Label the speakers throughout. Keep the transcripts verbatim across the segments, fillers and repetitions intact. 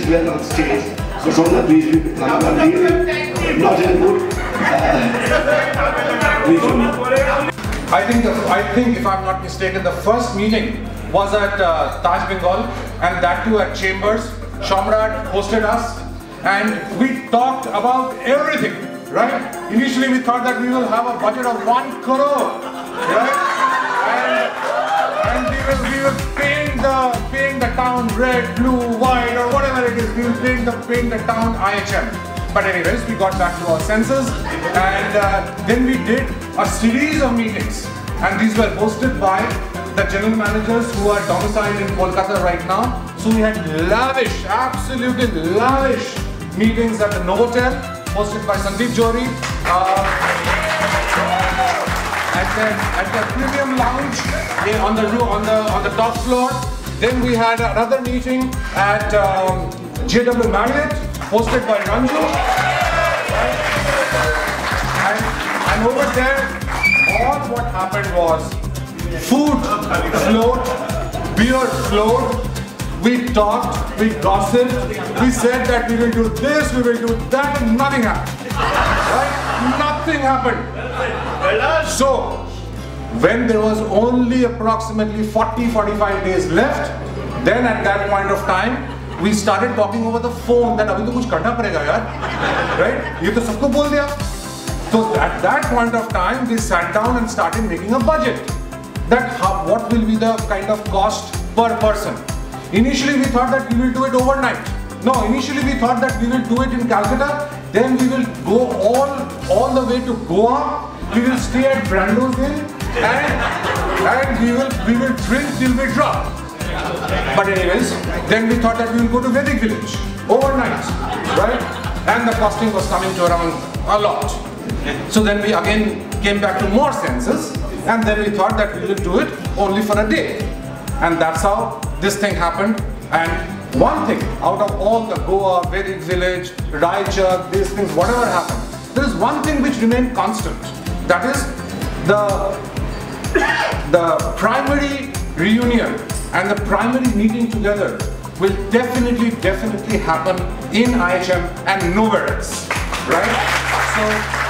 Speaker 1: well on stage. So Sonia, please, I'm really not in a good uh, region.
Speaker 2: I think, the, I think if I'm not mistaken, the first meeting was at uh, Taj Bengal, and that too at Chambers. Shamrat hosted us, and we talked about everything, right? Initially we thought that we will have a budget of one crore, right? And, and we will we will paint the paint the town red, blue, white, or whatever it is. We will paint the paint the town I H M. But anyways, we got back to our senses, and uh, then we did a series of meetings, and these were hosted by the general managers who are domiciled in Kolkata right now. So we had lavish, absolutely lavish meetings at the Novotel, hosted by Sandeep Johri, uh, and then at the Premium Lounge eh, on the on the on the top floor. Then we had another meeting at um, J W Marriott, hosted by Ranju. And, and over there, all what happened was food flowed, beer flowed, we talked, we gossiped, we said that we will do this, we will do that, and nothing happened. Right? Nothing happened. So, when there was only approximately forty to forty-five days left, then at that point of time, we started talking over the phone that abhi to kuch karna padega yaar, right? Ye to sabko bol diya. So at that point of time, we sat down and started making a budget. That how, what will be the kind of cost per person. Initially we thought that we will do it overnight. No, initially we thought that we will do it in Calcutta, then we will go all, all the way to Goa, we will stay at Brando's Inn, and, and we will we will drink till we drop. But anyways, then we thought that we will go to Vedic Village overnight, right? And the costing was coming to around a lot. So then we again came back to more senses, and then we thought that we will do it only for a day. And that's how this thing happened. And one thing, out of all the Goa, Vedic Village, Raichak, these things, whatever happened, there is one thing which remained constant. That is the, the primary reunion and the primary meeting together will definitely, definitely happen in I H M and nowhere else, right? So,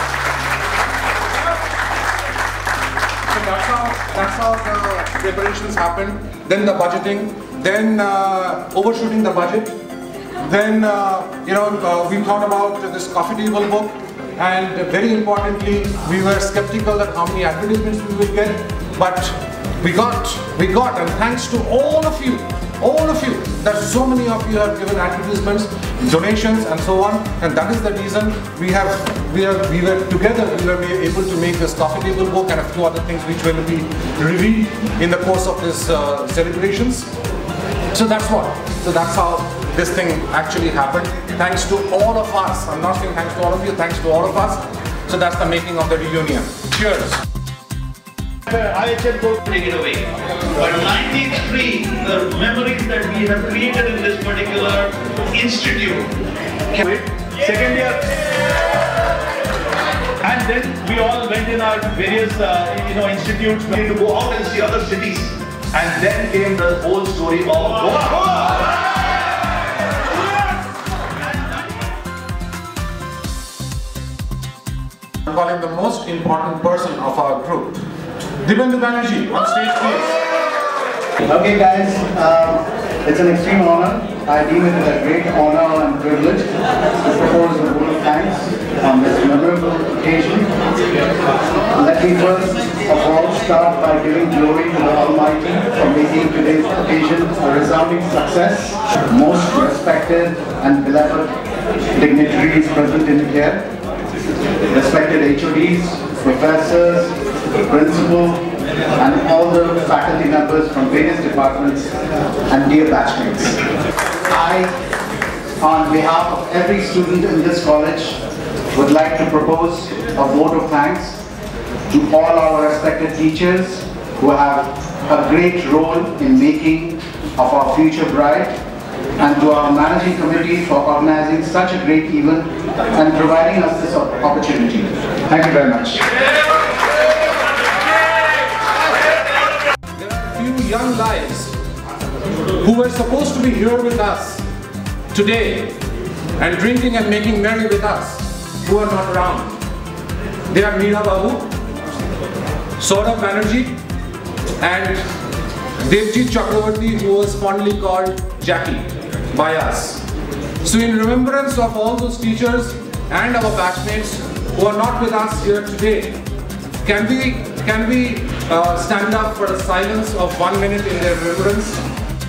Speaker 2: so that's how, that's how the preparations happened. Then the budgeting, then uh, overshooting the budget. Then, uh, you know, uh, we thought about this coffee table book, and very importantly, we were skeptical that how many advertisements we will get, but we got, we got, and thanks to all of you, all of you, that so many of you have given advertisements, donations, and so on, and that is the reason we have, we are, we were together, we were able to make this coffee table book and a few other things which will be revealed in the course of this uh, celebrations. So that's what, so that's how this thing actually happened. Thanks to all of us, I'm not saying thanks to all of you, thanks to all of us. So that's the making of the reunion. Cheers.
Speaker 3: I H M will take it away. But ninety-three, the memories that we have created in this particular institute. Second year. And then we all went in our various uh, you know, institutes to go out and see other cities. And then came the whole story of Goa.
Speaker 2: I'm calling the most important person of our group. Dibyendu Banerjee, on stage please.
Speaker 4: Okay guys, um, it's an extreme honor. I deem it as a great honor and privilege to propose a vote of thanks on this memorable occasion. Let me first of all start by giving glory to the Almighty for making today's occasion a resounding success. Most respected and beloved dignitaries present in here, respected H O Ds, professors, principal, and all the faculty members from various departments, and dear batchmates. I, on behalf of every student in this college, would like to propose a vote of thanks to all our respected teachers who have a great role in making of our future bright, and to our managing committee for organizing such a great event and providing us this opportunity. Thank you very much.
Speaker 2: There are a few young guys who were supposed to be here with us today and drinking and making merry with us who are not around. They are Meera Babu, Saurabh Banerjee and Devjit Chakravarti, who was fondly called Jackie by us. So in remembrance of all those teachers and our batchmates who are not with us here today, can we, can we uh, stand up for a silence of one minute in their remembrance?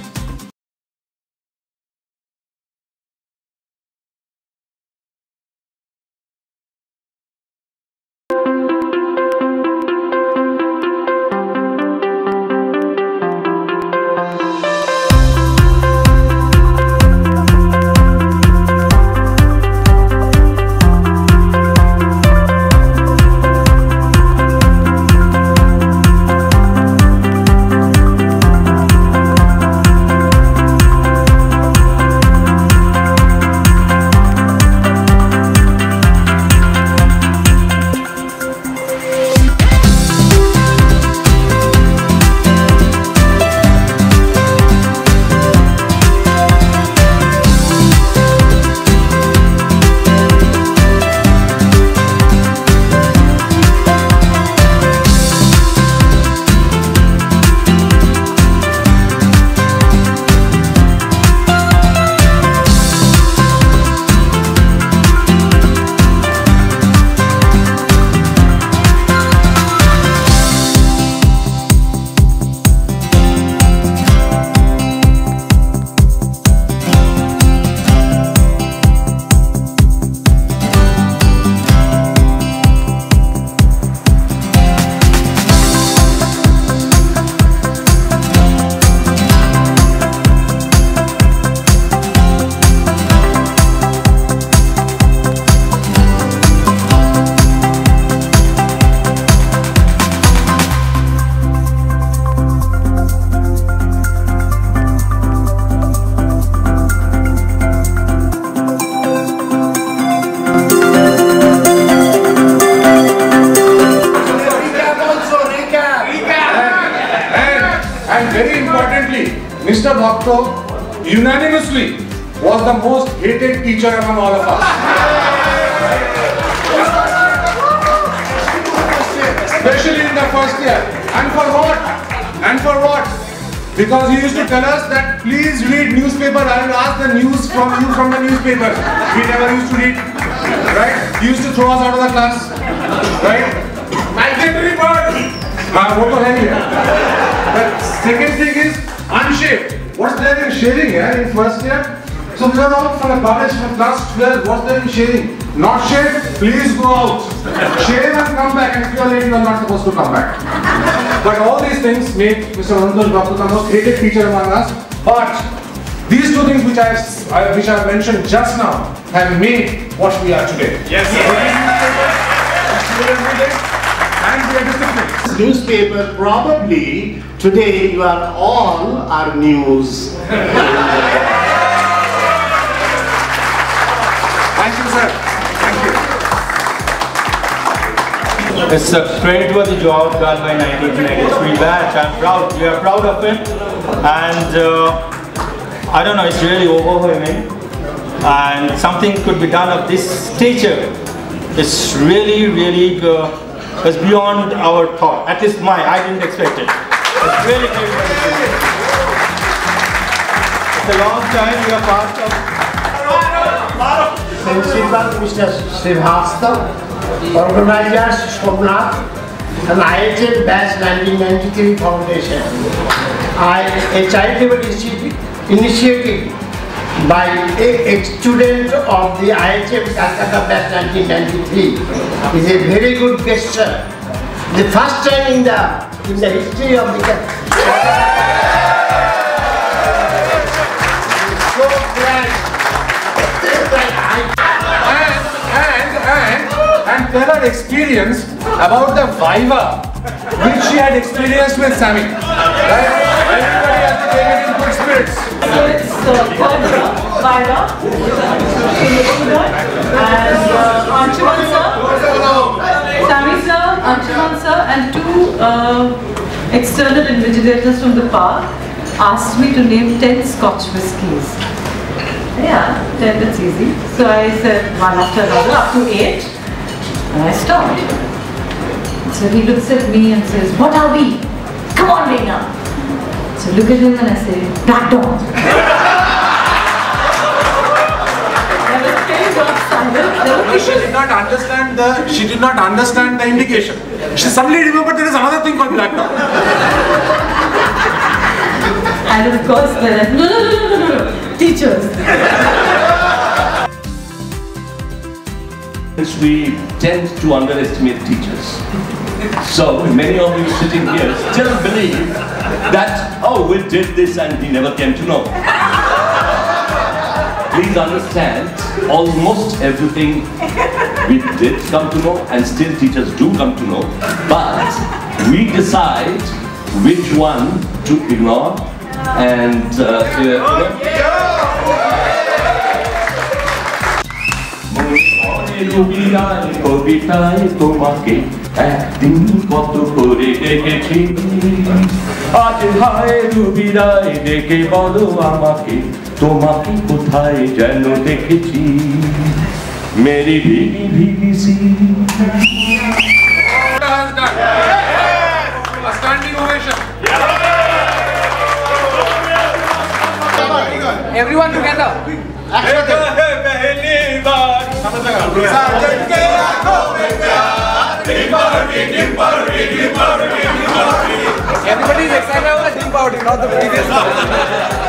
Speaker 2: Mister Bhakto unanimously was the most hated teacher among all of us. Especially in the first year. And for what? And for what? Because he used to tell us that please read newspaper, I will ask the news from you from the newspaper. We never used to read. Right? He used to throw us out of the class. Right? Migratory bird! Ah, what the hell here? The second thing is unshaved. What's there in shaving here in first year? So we are all from a college from class twelve. What's there in shaving? Not shaved? Please go out. Shave and come back, and if you are late, you are not supposed to come back. But all these things made Mister Anantosh Bhakto the most hated teacher among us. But these two things which I have, which I have mentioned just now have made what we are today.
Speaker 3: Yes, sir.
Speaker 2: And we are disciplined.
Speaker 5: Newspaper, probably today you are all our news.
Speaker 2: Thank you, sir. Thank you.
Speaker 6: It's a praiseworthy job done by nineteen ninety-three batch. I'm proud. We are proud of it, and uh, I don't know. It's really overwhelming, and something could be done of this stature. It's really, really. Uh, It's beyond our thought. At least mine. I didn't expect it. It's really, really, really It's a long time we are part of.
Speaker 5: Principal Mister Srivastava, organizers Somnath, and I H M Batch nineteen ninety-three Foundation. I, a charitable initiative by a, a student of the I H M Calcutta Batch nineteen ninety-three is a very good gesture. The first time in the in the history of the so glad.
Speaker 2: And and and and tell her experience about the Viva which she had experienced with Sammy. Right? Everybody has to take it in good spirits.
Speaker 7: So it's uh, called Viva, and uh, Anshuman sir, Sammy sir, Anshuman sir, and two uh, external invigilators from the park asked me to name ten Scotch whiskies. Yeah, then it's easy. So I said one after another, up to eight, and I stopped. So he looks at me and says, what are we? Come on, Reena. So I look at him and I say, black dog.
Speaker 2: She did not understand the. She did not understand the indication. She suddenly remembered there is another thing called black dog.
Speaker 7: And of course, then no, no, no, no, no, no, teachers.
Speaker 8: We tend to underestimate teachers. So many of you sitting here still believe that, oh, we did this and we never came to know. Please understand, almost everything we did come to know, and still teachers do come to know, but we decide which one to ignore and uh, uh, you know. তোমাকে কোথায় যেন দেখেছি মেরি ভিগি ভিগি সি
Speaker 2: Standing ovation. Everyone together. Everybody is excited about the team party, not the previous one.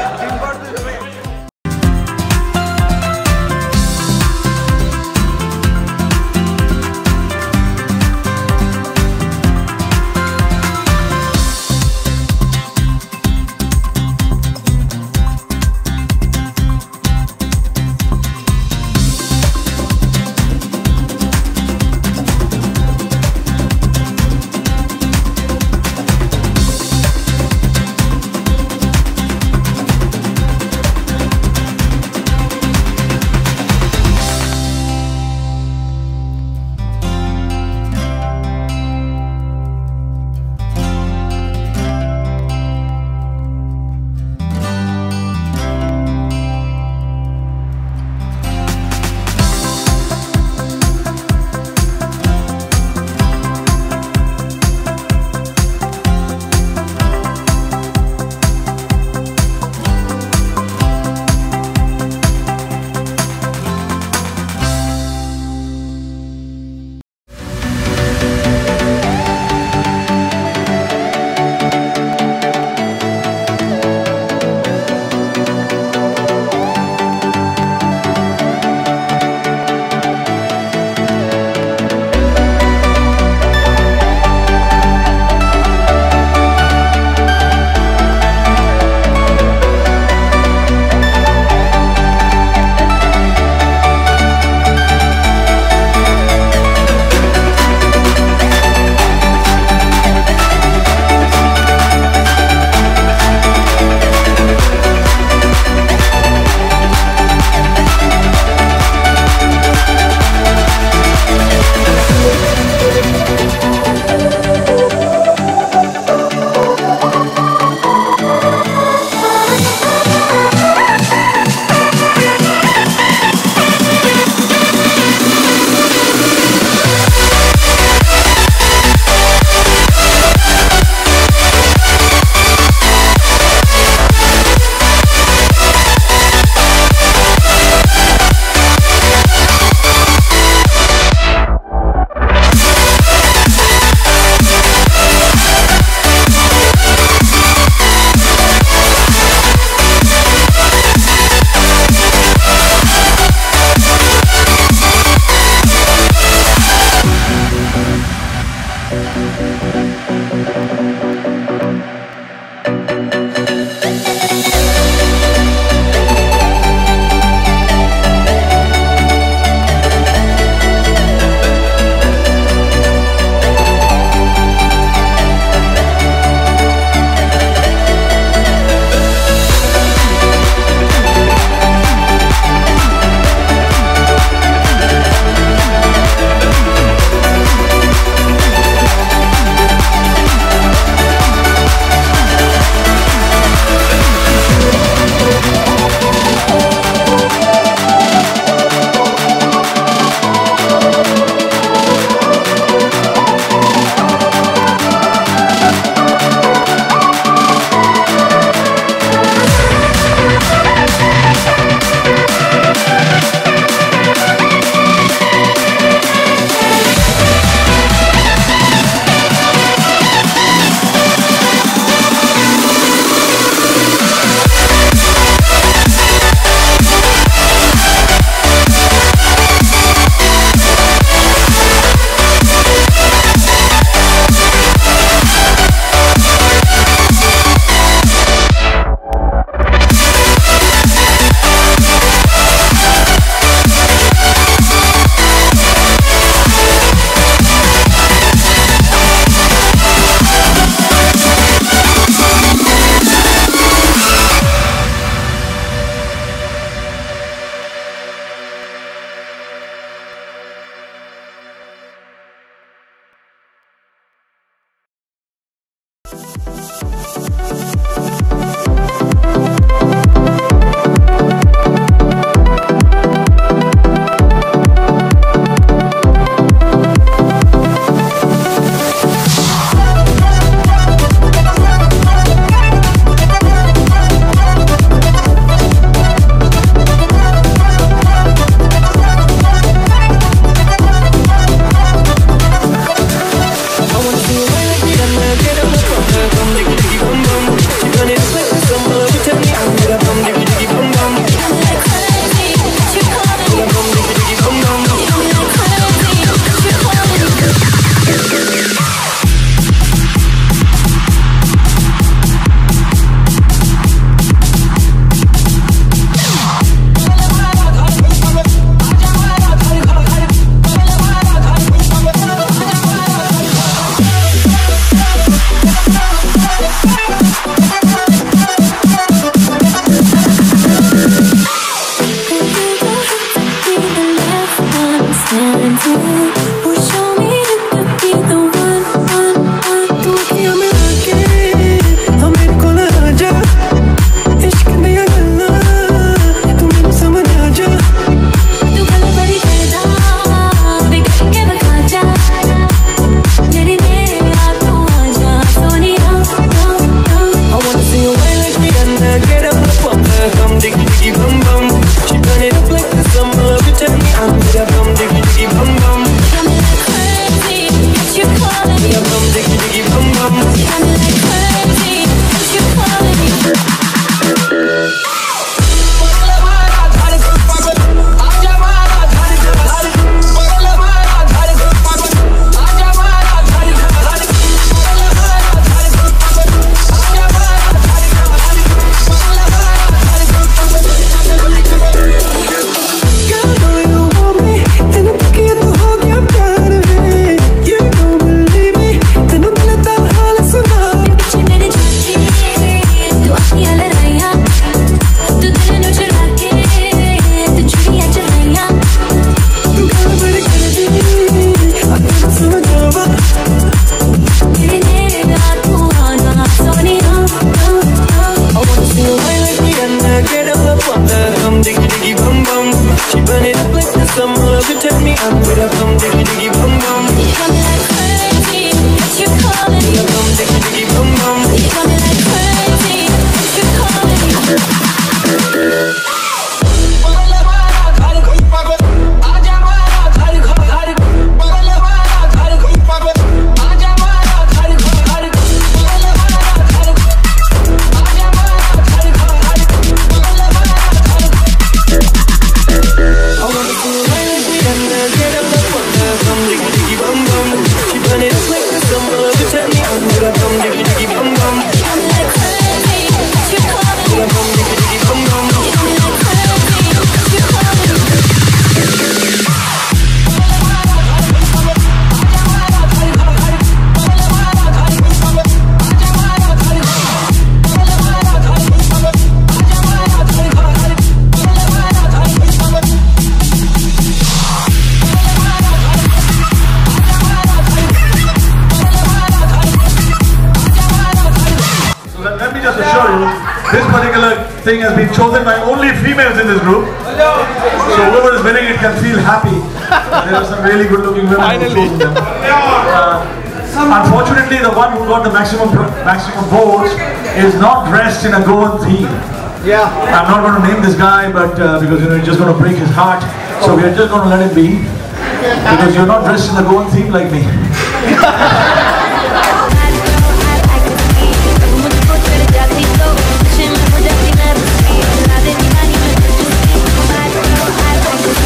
Speaker 9: we've chosen my only females in this group. So whoever is winning it can feel happy. There are some really good looking women who've chosen them. Uh, unfortunately, the one who got the maximum maximum votes is not dressed in a Goan theme.
Speaker 5: Yeah.
Speaker 9: I'm not going to name this guy, but uh, because you know, it's just going to break his heart. So we are just going to let it be. Because you're not dressed in the Goan theme like me.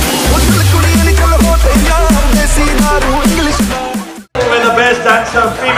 Speaker 9: We're the best dancer, female.